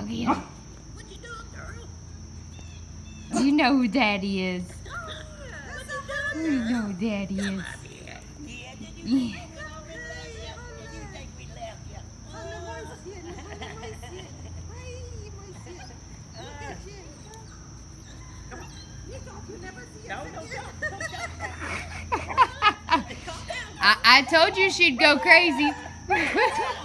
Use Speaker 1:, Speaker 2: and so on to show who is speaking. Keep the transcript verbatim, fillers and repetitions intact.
Speaker 1: Go get him.
Speaker 2: What you doing, girl?
Speaker 1: You know who Daddy is.
Speaker 2: What you
Speaker 1: You
Speaker 2: doing,
Speaker 1: know who Daddy
Speaker 2: Come
Speaker 1: is.
Speaker 2: up here. Yeah, did you
Speaker 1: Yeah.
Speaker 2: think we left you? Did you think we left you? Come on.
Speaker 3: You thought you'd never see
Speaker 2: No,
Speaker 3: us
Speaker 2: no,
Speaker 3: again.
Speaker 2: don't, don't jump back. Calm down.
Speaker 1: I, I told you she'd go crazy.
Speaker 2: Calm